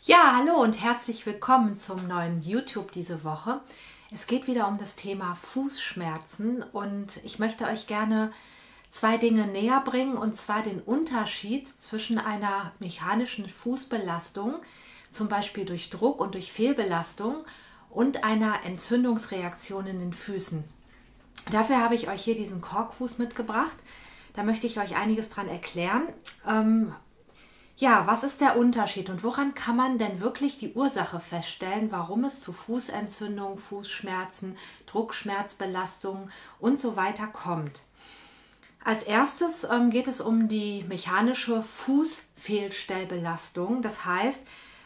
Ja, hallo und herzlich willkommen zum neuen YouTube diese Woche. Es geht wieder um das Thema Fußschmerzen und ich möchte euch gerne zwei Dinge näher bringen, und zwar den Unterschied zwischen einer mechanischen Fußbelastung, zum Beispiel durch Druck und durch Fehlbelastung, und einer Entzündungsreaktion in den Füßen. Dafür habe ich euch hier diesen Korkfuß mitgebracht. Da möchte ich euch einiges dran erklären. Ja, was ist der Unterschied und woran kann man denn wirklich die Ursache feststellen, warum es zu Fußentzündung, Fußschmerzen, Druckschmerzbelastung und so weiter kommt? Als erstes geht es um die mechanische Fußfehlstellbelastung. Das heißt,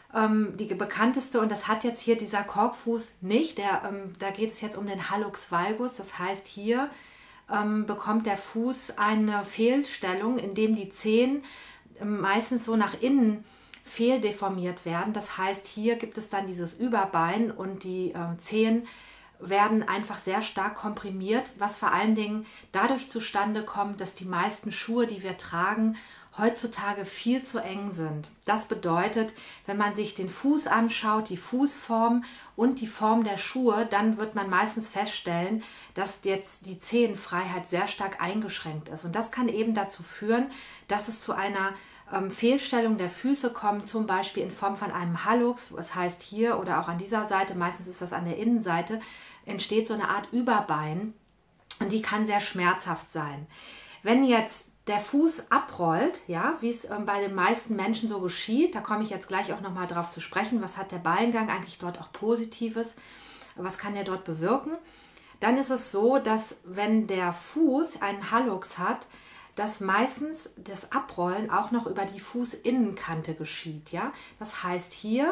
die bekannteste, und das hat jetzt hier dieser Korkfuß nicht, da geht es jetzt um den Hallux valgus. Das heißt, hier bekommt der Fuß eine Fehlstellung, indem die Zehen meistens so nach innen fehldeformiert werden. Das heißt, hier gibt es dann dieses Überbein und die Zehen werden einfach sehr stark komprimiert, was vor allen Dingen dadurch zustande kommt, dass die meisten Schuhe, die wir tragen, heutzutage viel zu eng sind. Das bedeutet, wenn man sich den Fuß anschaut, die Fußform und die Form der Schuhe, dann wird man meistens feststellen, dass jetzt die Zehenfreiheit sehr stark eingeschränkt ist. Und das kann eben dazu führen, dass es zu einer Fehlstellung der Füße kommt, zum Beispiel in Form von einem Hallux. Das heißt, hier oder auch an dieser Seite, meistens ist das an der Innenseite, entsteht so eine Art Überbein und die kann sehr schmerzhaft sein. Wenn jetzt der Fuß abrollt, ja, wie es bei den meisten Menschen so geschieht, da komme ich jetzt gleich auch nochmal drauf zu sprechen, was hat der Ballengang eigentlich dort auch Positives, was kann er dort bewirken, dann ist es so, dass wenn der Fuß einen Hallux hat, dass meistens das Abrollen auch noch über die Fußinnenkante geschieht. Ja? Das heißt, hier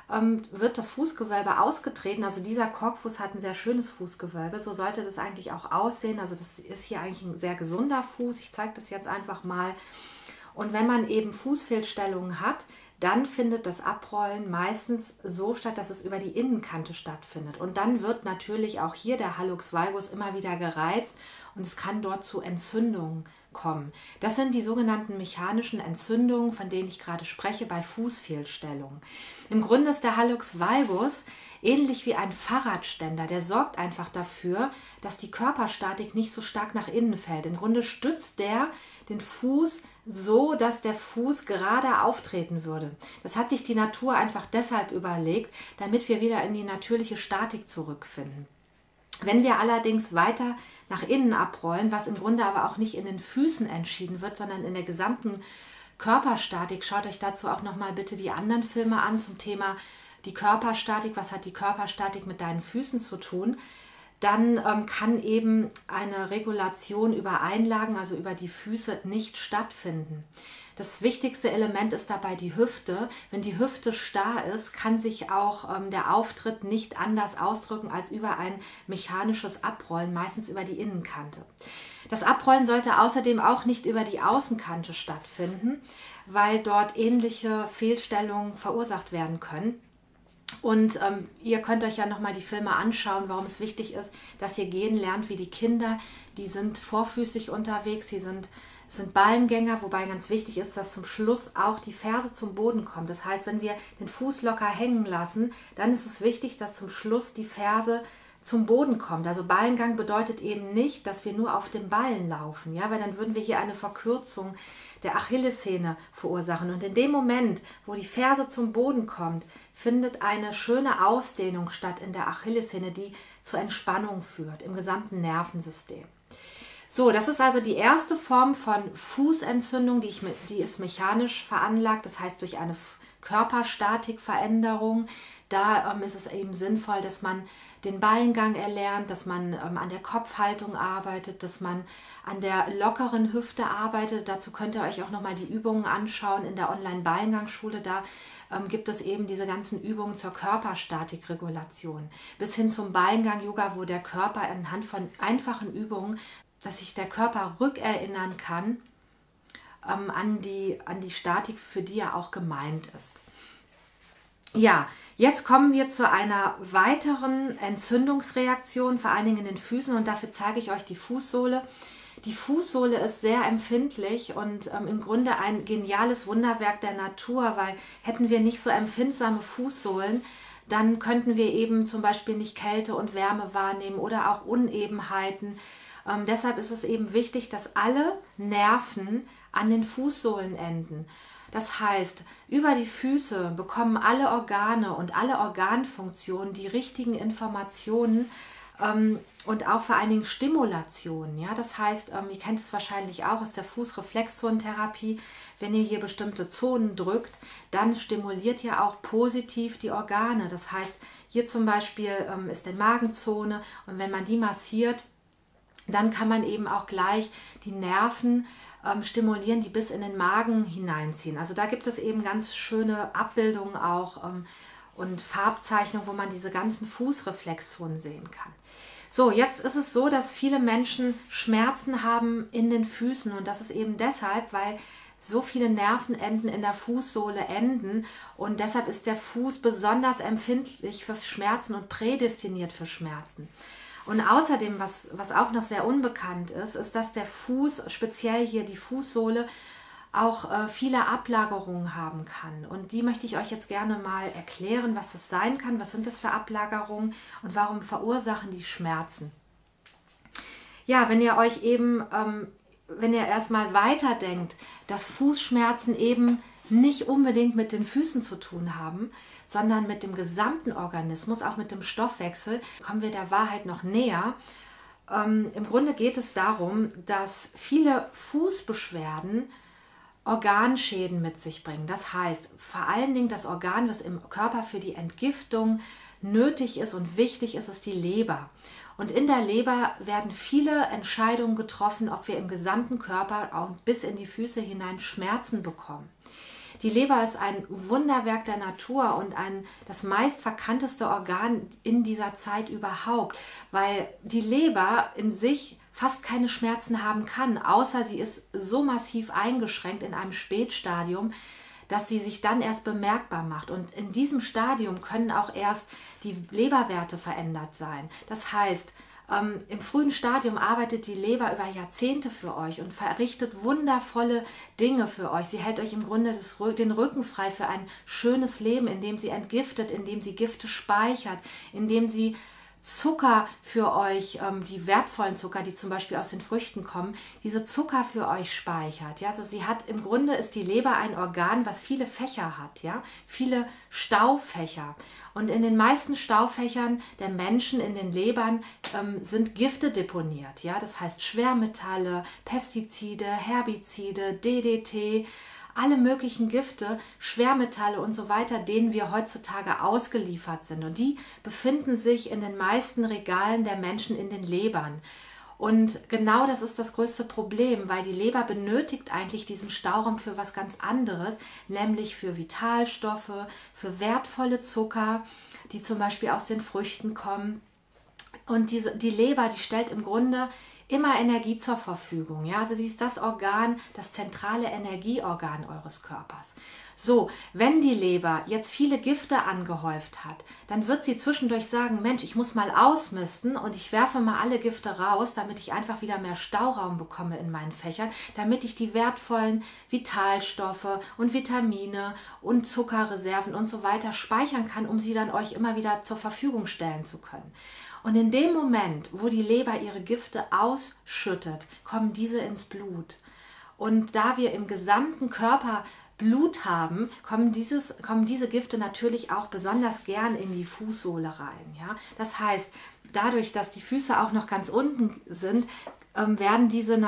wird das Fußgewölbe ausgetreten. Also dieser Korkfuß hat ein sehr schönes Fußgewölbe. So sollte das eigentlich auch aussehen. Also das ist hier eigentlich ein sehr gesunder Fuß. Ich zeige das jetzt einfach mal. Und wenn man eben Fußfehlstellungen hat, dann findet das Abrollen meistens so statt, dass es über die Innenkante stattfindet. Und dann wird natürlich auch hier der Hallux valgus immer wieder gereizt und es kann dort zu Entzündungen kommen. Das sind die sogenannten mechanischen Entzündungen, von denen ich gerade spreche, bei Fußfehlstellungen. Im Grunde ist der Hallux valgus ähnlich wie ein Fahrradständer. Der sorgt einfach dafür, dass die Körperstatik nicht so stark nach innen fällt. Im Grunde stützt der den Fuß so, dass der Fuß gerade auftreten würde. Das hat sich die Natur einfach deshalb überlegt, damit wir wieder in die natürliche Statik zurückfinden. Wenn wir allerdings weiter nach innen abrollen, was im Grunde aber auch nicht in den Füßen entschieden wird, sondern in der gesamten Körperstatik, schaut euch dazu auch nochmal bitte die anderen Filme an zum Thema die Körperstatik, was hat die Körperstatik mit deinen Füßen zu tun, dann kann eben eine Regulation über Einlagen, also über die Füße, nicht stattfinden. Das wichtigste Element ist dabei die Hüfte. Wenn die Hüfte starr ist, kann sich auch der Auftritt nicht anders ausdrücken als über ein mechanisches Abrollen, meistens über die Innenkante. Das Abrollen sollte außerdem auch nicht über die Außenkante stattfinden, weil dort ähnliche Fehlstellungen verursacht werden können. Und ihr könnt euch ja nochmal die Filme anschauen, warum es wichtig ist, dass ihr gehen lernt wie die Kinder. Die sind vorfüßig unterwegs, sie sind Ballengänger, wobei ganz wichtig ist, dass zum Schluss auch die Ferse zum Boden kommt. Das heißt, wenn wir den Fuß locker hängen lassen, dann ist es wichtig, dass zum Schluss die Ferse zum Boden kommt. Also Ballengang bedeutet eben nicht, dass wir nur auf dem Ballen laufen, ja, weil dann würden wir hier eine Verkürzung der Achillessehne verursachen. Und in dem Moment, wo die Ferse zum Boden kommt, findet eine schöne Ausdehnung statt in der Achillessehne, die zur Entspannung führt im gesamten Nervensystem. So, das ist also die erste Form von Fußentzündung, die ist mechanisch veranlagt, das heißt durch eine Körperstatikveränderung. Da ist es eben sinnvoll, dass man den Ballengang erlernt, dass man an der Kopfhaltung arbeitet, dass man an der lockeren Hüfte arbeitet. Dazu könnt ihr euch auch nochmal die Übungen anschauen in der Online-Ballengang-Schule. Da gibt es eben diese ganzen Übungen zur Körperstatikregulation. Bis hin zum Ballengang-Yoga, wo der Körper anhand von einfachen Übungen, dass sich der Körper rückerinnern kann an die Statik, für die er auch gemeint ist. Ja, jetzt kommen wir zu einer weiteren Entzündungsreaktion, vor allen Dingen in den Füßen, und dafür zeige ich euch die Fußsohle. Die Fußsohle ist sehr empfindlich und im Grunde ein geniales Wunderwerk der Natur, weil hätten wir nicht so empfindsame Fußsohlen, dann könnten wir eben zum Beispiel nicht Kälte und Wärme wahrnehmen oder auch Unebenheiten. Deshalb ist es eben wichtig, dass alle Nerven an den Fußsohlen enden. Das heißt, über die Füße bekommen alle Organe und alle Organfunktionen die richtigen Informationen und auch vor allen Dingen Stimulation. Ja? Das heißt, ihr kennt es wahrscheinlich auch aus der Fußreflexzonentherapie, wenn ihr hier bestimmte Zonen drückt, dann stimuliert ihr auch positiv die Organe. Das heißt, hier zum Beispiel ist die Magenzone und wenn man die massiert, dann kann man eben auch gleich die Nerven stimulieren, die bis in den Magen hineinziehen. Also da gibt es eben ganz schöne Abbildungen auch und Farbzeichnungen, wo man diese ganzen Fußreflexzonen sehen kann. So, jetzt ist es so, dass viele Menschen Schmerzen haben in den Füßen und das ist eben deshalb, weil so viele Nervenenden in der Fußsohle enden und deshalb ist der Fuß besonders empfindlich für Schmerzen und prädestiniert für Schmerzen. Und außerdem, was auch noch sehr unbekannt ist, ist, dass der Fuß, speziell hier die Fußsohle, auch viele Ablagerungen haben kann. Und die möchte ich euch jetzt gerne mal erklären, was das sein kann, was sind das für Ablagerungen und warum verursachen die Schmerzen. Ja, wenn ihr euch eben, wenn ihr erstmal weiterdenkt, dass Fußschmerzen eben nicht unbedingt mit den Füßen zu tun haben, sondern mit dem gesamten Organismus, auch mit dem Stoffwechsel, kommen wir der Wahrheit noch näher. Im Grunde geht es darum, dass viele Fußbeschwerden Organschäden mit sich bringen. Das heißt, vor allen Dingen das Organ, was im Körper für die Entgiftung nötig ist und wichtig ist, ist die Leber. Und in der Leber werden viele Entscheidungen getroffen, ob wir im gesamten Körper und bis in die Füße hinein Schmerzen bekommen. Die Leber ist ein Wunderwerk der Natur und das meistverkannteste Organ in dieser Zeit überhaupt, weil die Leber in sich fast keine Schmerzen haben kann, außer sie ist so massiv eingeschränkt in einem Spätstadium, dass sie sich dann erst bemerkbar macht. Und in diesem Stadium können auch erst die Leberwerte verändert sein. Das heißt, im frühen Stadium arbeitet die Leber über Jahrzehnte für euch und verrichtet wundervolle Dinge für euch. Sie hält euch im Grunde den Rücken frei für ein schönes Leben, indem sie entgiftet, indem sie Gifte speichert, indem sie Zucker für euch, die wertvollen Zucker, die zum Beispiel aus den Früchten kommen, diese Zucker für euch speichert. Ja? Also sie hat, im Grunde ist die Leber ein Organ, was viele Fächer hat, ja? Viele Staufächer. Und in den meisten Staufächern der Menschen in den Lebern sind Gifte deponiert. Ja? Das heißt Schwermetalle, Pestizide, Herbizide, DDT, alle möglichen Gifte, Schwermetalle und so weiter, denen wir heutzutage ausgeliefert sind. Und die befinden sich in den meisten Regalen der Menschen in den Lebern. Und genau das ist das größte Problem, weil die Leber benötigt eigentlich diesen Stauraum für was ganz anderes, nämlich für Vitalstoffe, für wertvolle Zucker, die zum Beispiel aus den Früchten kommen. Und die Leber, die stellt im Grunde immer Energie zur Verfügung. Ja? Also sie ist das Organ, das zentrale Energieorgan eures Körpers. So, wenn die Leber jetzt viele Gifte angehäuft hat, dann wird sie zwischendurch sagen, Mensch, ich muss mal ausmisten und ich werfe mal alle Gifte raus, damit ich einfach wieder mehr Stauraum bekomme in meinen Fächern, damit ich die wertvollen Vitalstoffe und Vitamine und Zuckerreserven und so weiter speichern kann, um sie dann euch immer wieder zur Verfügung stellen zu können. Und in dem Moment, wo die Leber ihre Gifte ausschüttet, kommen diese ins Blut. Und da wir im gesamten Körper Blut haben, kommen diese Gifte natürlich auch besonders gern in die Fußsohle rein. Ja? Das heißt, dadurch, dass die Füße auch noch ganz unten sind, werden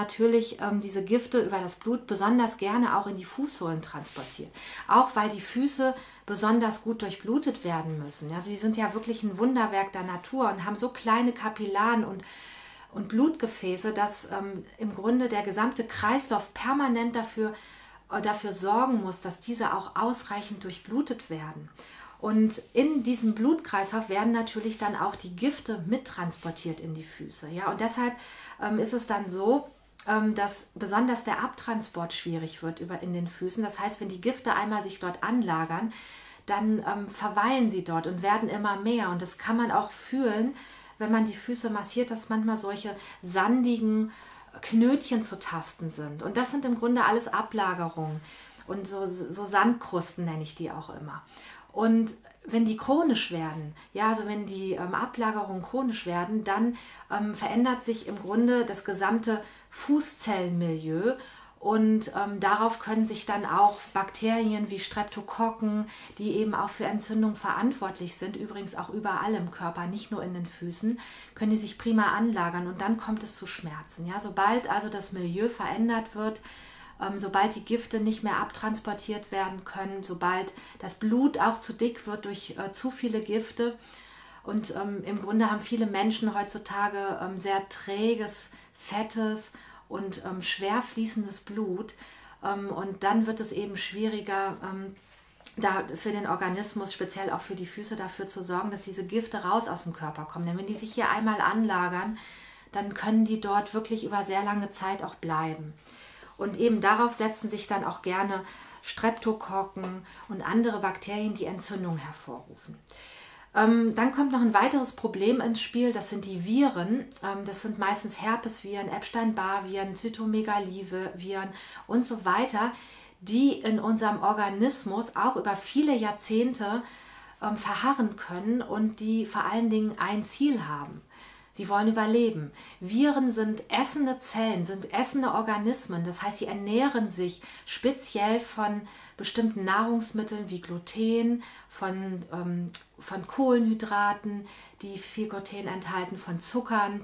diese Gifte über das Blut besonders gerne auch in die Fußsohlen transportiert. Auch weil die Füße besonders gut durchblutet werden müssen. Also sie sind ja wirklich ein Wunderwerk der Natur und haben so kleine Kapillaren und Blutgefäße, dass im Grunde der gesamte Kreislauf permanent dafür sorgen muss, dass diese auch ausreichend durchblutet werden. Und in diesem Blutkreislauf werden natürlich dann auch die Gifte mittransportiert in die Füße. Ja? Und deshalb ist es dann so, dass besonders der Abtransport schwierig wird in den Füßen. Das heißt, wenn die Gifte einmal sich dort anlagern, dann verweilen sie dort und werden immer mehr. Und das kann man auch fühlen, wenn man die Füße massiert, dass manchmal solche sandigen Knötchen zu tasten sind. Und das sind im Grunde alles Ablagerungen und so Sandkrusten nenne ich die auch immer. Und wenn die chronisch werden, ja, also wenn die Ablagerungen chronisch werden, dann verändert sich im Grunde das gesamte Fußzellenmilieu. Und darauf können sich dann auch Bakterien wie Streptokokken, die eben auch für Entzündung verantwortlich sind, übrigens auch überall im Körper, nicht nur in den Füßen, können die sich prima anlagern und dann kommt es zu Schmerzen. Ja? Sobald also das Milieu verändert wird, sobald die Gifte nicht mehr abtransportiert werden können, sobald das Blut auch zu dick wird durch zu viele Gifte und im Grunde haben viele Menschen heutzutage sehr träges, fettes und schwer fließendes Blut und dann wird es eben schwieriger, da für den Organismus, speziell auch für die Füße, dafür zu sorgen, dass diese Gifte raus aus dem Körper kommen. Denn wenn die sich hier einmal anlagern, dann können die dort wirklich über sehr lange Zeit auch bleiben. Und eben darauf setzen sich dann auch gerne Streptokokken und andere Bakterien, die Entzündung hervorrufen. Dann kommt noch ein weiteres Problem ins Spiel, das sind die Viren. Das sind meistens Herpesviren, Epstein-Barr-Viren, Zytomegalie-Viren und so weiter, die in unserem Organismus auch über viele Jahrzehnte verharren können und die vor allen Dingen ein Ziel haben. Sie wollen überleben. Viren sind essende Zellen, sind essende Organismen. Das heißt, sie ernähren sich speziell von bestimmten Nahrungsmitteln wie Gluten, von Kohlenhydraten, die viel Gluten enthalten, von Zuckern.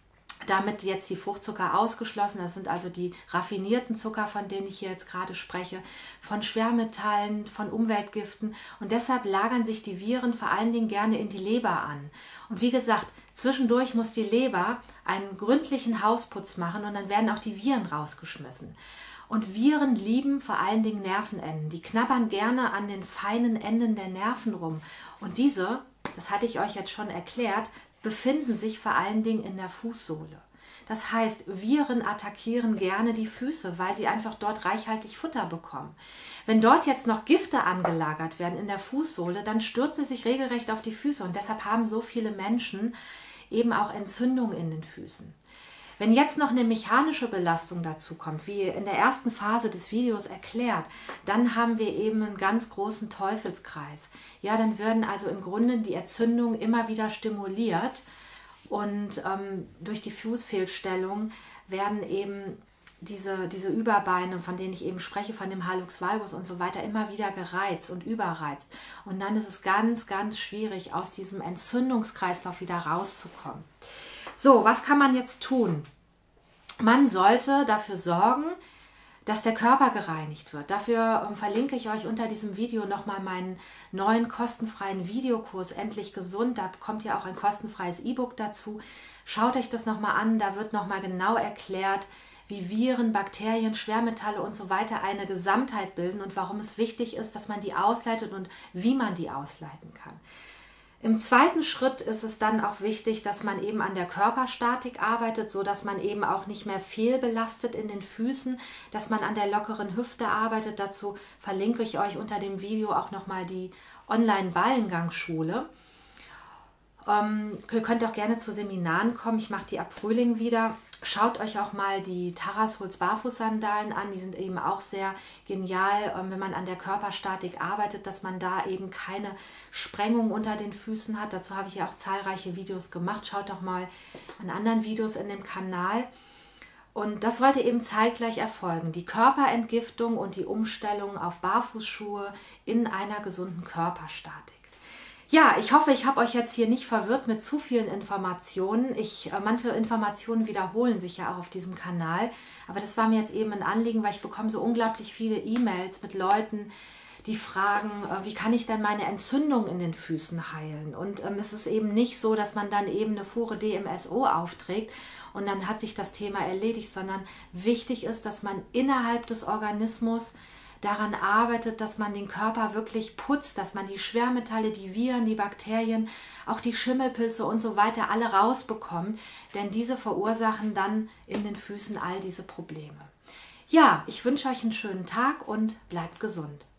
Damit jetzt die Fruchtzucker ausgeschlossen. Das sind also die raffinierten Zucker, von denen ich hier jetzt gerade spreche, von Schwermetallen, von Umweltgiften. Und deshalb lagern sich die Viren vor allen Dingen gerne in die Leber an. Und wie gesagt, zwischendurch muss die Leber einen gründlichen Hausputz machen und dann werden auch die Viren rausgeschmissen. Und Viren lieben vor allen Dingen Nervenenden. Die knabbern gerne an den feinen Enden der Nerven rum. Und diese, das hatte ich euch jetzt schon erklärt, befinden sich vor allen Dingen in der Fußsohle. Das heißt, Viren attackieren gerne die Füße, weil sie einfach dort reichhaltig Futter bekommen. Wenn dort jetzt noch Gifte angelagert werden in der Fußsohle, dann stürzen sie sich regelrecht auf die Füße und deshalb haben so viele Menschen eben auch Entzündungen in den Füßen. Wenn jetzt noch eine mechanische Belastung dazu kommt, wie in der ersten Phase des Videos erklärt, dann haben wir eben einen ganz großen Teufelskreis. Ja, dann werden also im Grunde die Entzündungen immer wieder stimuliert und durch die Fußfehlstellung werden eben diese Überbeine, von denen ich eben spreche, von dem Hallux valgus und so weiter, immer wieder gereizt und überreizt. Und dann ist es ganz, ganz schwierig, aus diesem Entzündungskreislauf wieder rauszukommen. So, was kann man jetzt tun? Man sollte dafür sorgen, dass der Körper gereinigt wird. Dafür verlinke ich euch unter diesem Video nochmal meinen neuen kostenfreien Videokurs Endlich Gesund. Da kommt ja auch ein kostenfreies E-Book dazu. Schaut euch das nochmal an, da wird nochmal genau erklärt, wie Viren, Bakterien, Schwermetalle und so weiter eine Gesamtheit bilden und warum es wichtig ist, dass man die ausleitet und wie man die ausleiten kann. Im zweiten Schritt ist es dann auch wichtig, dass man eben an der Körperstatik arbeitet, so dass man eben auch nicht mehr fehlbelastet in den Füßen, dass man an der lockeren Hüfte arbeitet. Dazu verlinke ich euch unter dem Video auch nochmal die Online-Ballengang-Schule. Ihr könnt auch gerne zu Seminaren kommen, ich mache die ab Frühling wieder. Schaut euch auch mal die Tarasols Barfußsandalen an, die sind eben auch sehr genial, wenn man an der Körperstatik arbeitet, dass man da eben keine Sprengung unter den Füßen hat. Dazu habe ich ja auch zahlreiche Videos gemacht, schaut doch mal an anderen Videos in dem Kanal. Und das sollte eben zeitgleich erfolgen, die Körperentgiftung und die Umstellung auf Barfußschuhe in einer gesunden Körperstatik. Ja, ich hoffe, ich habe euch jetzt hier nicht verwirrt mit zu vielen Informationen. Manche Informationen wiederholen sich ja auch auf diesem Kanal, aber das war mir jetzt eben ein Anliegen, weil ich bekomme so unglaublich viele E-Mails mit Leuten, die fragen, wie kann ich denn meine Entzündung in den Füßen heilen? Und es ist eben nicht so, dass man dann eben eine Fuhre DMSO aufträgt und dann hat sich das Thema erledigt, sondern wichtig ist, dass man innerhalb des Organismus daran arbeitet, dass man den Körper wirklich putzt, dass man die Schwermetalle, die Viren, die Bakterien, auch die Schimmelpilze und so weiter alle rausbekommt, denn diese verursachen dann in den Füßen all diese Probleme. Ja, ich wünsche euch einen schönen Tag und bleibt gesund.